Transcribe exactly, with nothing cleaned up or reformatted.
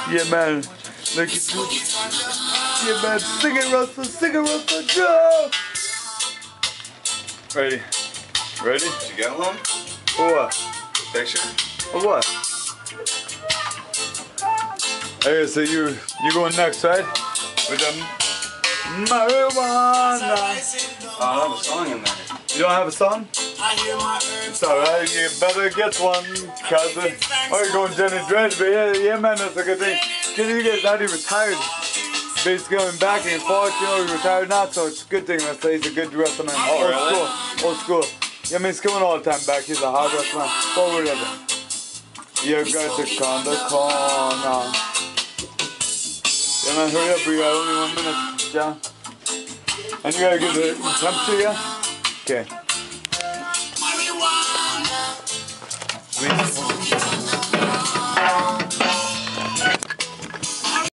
Yeah, man. Look at you. Yeah, man. Sing it, Russell. Sing it, Russell. Go! Ready. Ready? Did you get one? For what? Picture? For what? Okay, so you you going next, right? With the marijuana. Oh, I have a song in there. You don't have a song? It's alright, you better get one, cause uh, or you're going Jenny Dread, but yeah, yeah man, that's a good thing. Cause you guys already retired. Basically going back and forth, you know, he retired now, so it's a good thing. Let's say he's a good wrestler man. Oh, old really? school, old school. Yeah, I mean, he's coming all the time back. He's a hard wrestler man. Forward of it. You got to come the corner. Yeah man, hurry up, we got only one minute, John. And you gotta give the temperature, yeah? Okay.